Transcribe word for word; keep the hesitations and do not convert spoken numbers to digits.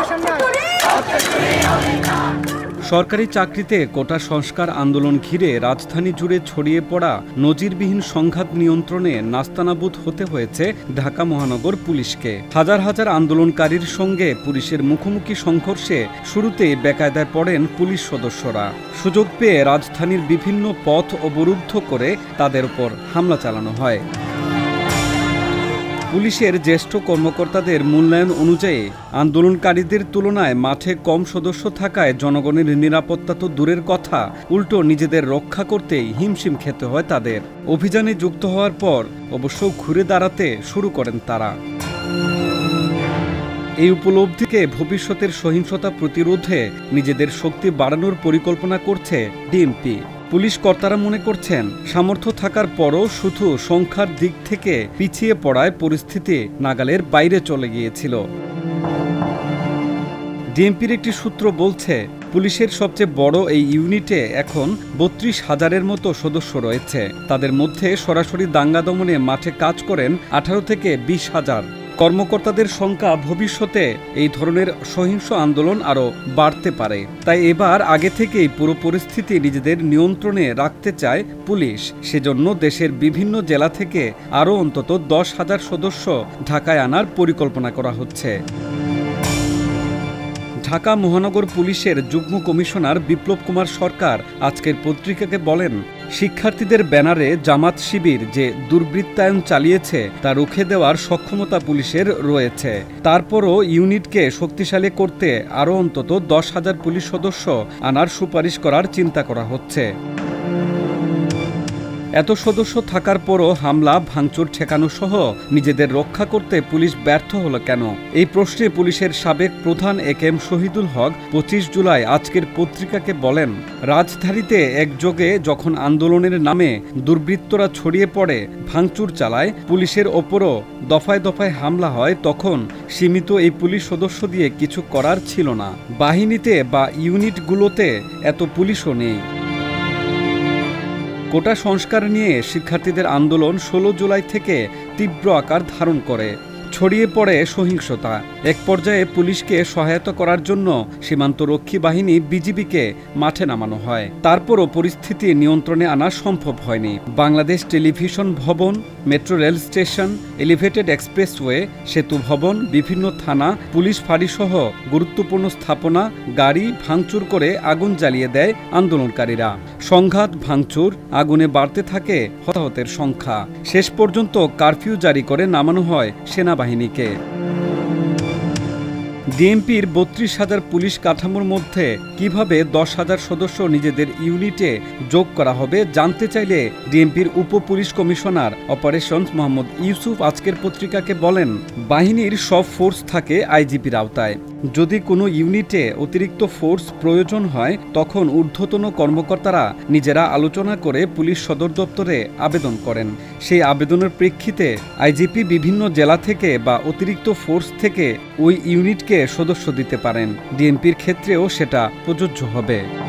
সরকারি চাকরিতে কোটা সংস্কার আন্দোলন ঘিরে রাজধানী জুড়ে ছড়িয়ে পড়া নজিরবিহীন সংঘাত নিয়ন্ত্রণে নাস্তানাবুদ হতে হয়েছে ঢাকা মহানগর পুলিশকে। হাজার হাজার আন্দোলনকারীর সঙ্গে পুলিশের মুখোমুখি সংঘর্ষে শুরুতেই বেকায়দায় পড়েন পুলিশ সদস্যরা। সুযোগ পেয়ে রাজধানীর বিভিন্ন পথ অবরুদ্ধ করে তাদের উপর হামলা চালানো হয়। পুলিশের জ্যেষ্ঠ কর্মকর্তাদের মূল্যায়ন অনুযায়ী আন্দোলনকারীদের তুলনায় মাঠে কম সদস্য থাকায় জনগণের নিরাপত্তা তো দূরের কথা, উল্টো নিজেদের রক্ষা করতেই হিমশিম খেতে হয় তাদের। অভিযানে যুক্ত হওয়ার পর অবশ্য ঘুরে দাঁড়াতে শুরু করেন তারা। এই উপলব্ধিকে ভবিষ্যতের সহিংসতা প্রতিরোধে নিজেদের শক্তি বাড়ানোর পরিকল্পনা করছে ডিএমপি। পুলিশ কর্তারা মনে করছেন, সামর্থ্য থাকার পরও শুধু সংখ্যার দিক থেকে পিছিয়ে পড়ায় পরিস্থিতি নাগালের বাইরে চলে গিয়েছিল। ডিএমপির একটি সূত্র বলছে, পুলিশের সবচেয়ে বড় এই ইউনিটে এখন বত্রিশ হাজারের মতো সদস্য রয়েছে। তাদের মধ্যে সরাসরি দাঙ্গা দমনে মাঠে কাজ করেন আঠারো থেকে বিশ হাজার। কর্মকর্তাদের সংখ্যা ভবিষ্যতে এই ধরনের সহিংস আন্দোলন আরও বাড়তে পারে। তাই এবার আগে থেকেই পুরো পরিস্থিতি নিজেদের নিয়ন্ত্রণে রাখতে চায় পুলিশ। সেজন্য দেশের বিভিন্ন জেলা থেকে আরও অন্তত দশ হাজার সদস্য ঢাকায় আনার পরিকল্পনা করা হচ্ছে। ঢাকা মহানগর পুলিশের যুগ্ম কমিশনার বিপ্লব কুমার সরকার আজকের পত্রিকাকে বলেন, শিক্ষার্থীদের ব্যানারে জামাত শিবির যে দুর্বৃত্তায়ন চালিয়েছে তা রুখে দেওয়ার সক্ষমতা পুলিশের রয়েছে। তারপরও ইউনিটকে শক্তিশালী করতে আরও অন্তত দশ হাজার পুলিশ সদস্য আনার সুপারিশ করার চিন্তা করা হচ্ছে। এত সদস্য থাকার পরও হামলা ভাঙচুর ঠেকানো সহ নিজেদের রক্ষা করতে পুলিশ ব্যর্থ হলো কেন? এই প্রশ্নে পুলিশের সাবেক প্রধান এ কে এম শহীদুল হক পঁচিশ জুলাই আজকের পত্রিকাকে বলেন, রাজধানীতে একযোগে যখন আন্দোলনের নামে দুর্বৃত্তরা ছড়িয়ে পড়ে, ভাঙচুর চালায়, পুলিশের ওপরও দফায় দফায় হামলা হয়, তখন সীমিত এই পুলিশ সদস্য দিয়ে কিছু করার ছিল না। বাহিনীতে বা ইউনিটগুলোতে এত পুলিশও নেই। কোটা সংস্কার নিয়ে শিক্ষার্থীদের আন্দোলন ষোলো জুলাই থেকে তীব্র আকার ধারণ করে। ছড়িয়ে পড়ে সহিংসতা। এক পর্যায়ে পুলিশকে সহায়তা করার জন্য সীমান্তরক্ষী বাহিনী বিজিবিকে মাঠে নামানো হয়। তারপরও পরিস্থিতি নিয়ন্ত্রণে আনা সম্ভব হয়নি। বাংলাদেশ টেলিভিশন ভবন, metro rail station, elevated expressway, সেতু ভবন, বিভিন্ন থানা, পুলিশ ফাঁড়িসহ গুরুত্বপূর্ণ স্থাপনা, গাড়ি ভাঙচুর করে আগুন জ্বালিয়ে দেয় আন্দোলনকারীরা। সংঘাত, ভাঙচুর, আগুনে বাড়তে থাকে হতাহতের সংখ্যা। শেষ পর্যন্ত কারফিউ জারি করে নামানো হয় সেনাবাহিনীকে। ডিএমপির বত্রিশ হাজার পুলিশ কাঠামোর মধ্যে কিভাবে দশ হাজার সদস্য নিজেদের ইউনিটে যোগ করা হবে জানতে চাইলে ডিএমপির উপ police commissioner operations Mohammad Yusuf আজকের পত্রিকাকে বলেন, বাহিনীর সব ফোর্স থাকে আইজিপির আওতায়। যদি কোনো ইউনিটে অতিরিক্ত ফোর্স প্রয়োজন হয় তখন ঊর্ধ্বতন কর্মকর্তারা নিজেরা আলোচনা করে পুলিশ সদর দপ্তরে আবেদন করেন। সেই আবেদনের প্রেক্ষিতে আইজিপি বিভিন্ন জেলা থেকে বা অতিরিক্ত ফোর্স থেকে ওই ইউনিটকে সদস্য দিতে পারেন। ডিএমপির ক্ষেত্রেও সেটা প্রযোজ্য হবে।